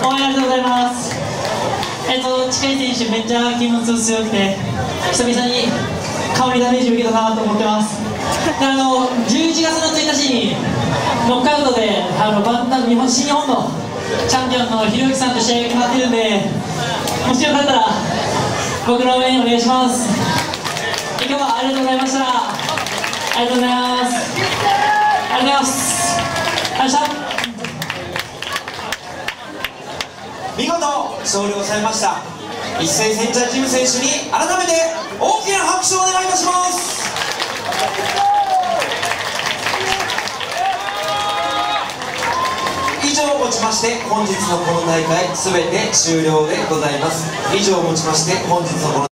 応援ありがとうございます。近い選手めっちゃ気持ち強くて、久々に顔にダメージ受けたなと思ってます。で11月の1日にノックアウトでバンタム新日本のチャンピオンのひろゆきさんと試合が決まってるんで、もしよかったら僕の応援お願いします。今日はありがとうございました。ありがとうございます。ありがとうございます。ありがとうございました。 見事勝利をされました一斉センタージム選手に改めて大きな拍手をお願いいたします。以上をもちまして本日のこの大会全て終了でございます。以上をもちまして本日のこの